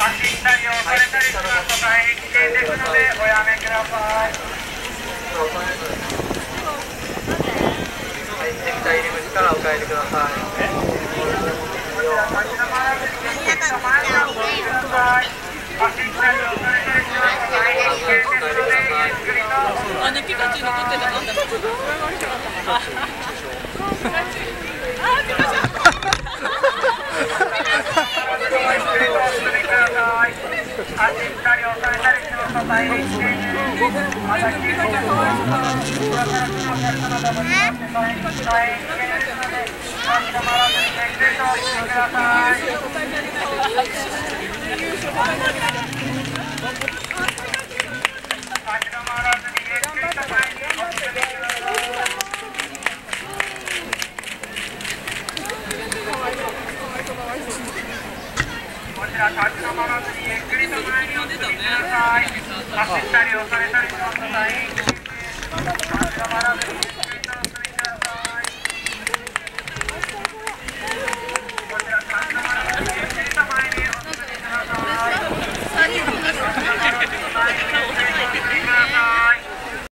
走ったり押されたりしますと大変危険ですのでおやめください。 入ってきた入り口からお帰りください。 こちら立ち止まらずにゆっくりと前にお進みください。走ったり押されたりしますと大変危険ですのでゆっくりと。 あね、ピカチュウ残ってたなんだろう。ピカチュウ。 走ったり押されたりしますと大変危険です。また黄色いところから来ました方もいまして大変危険ですので立ち止まらずにゆっくりとお進みください。立ち止まらずにゆっくりと前にお進みください。こちら立ち止まらずにゆっくりと前にお進みください。走ったり押されたりしますと大変危険です。立ち止まらずに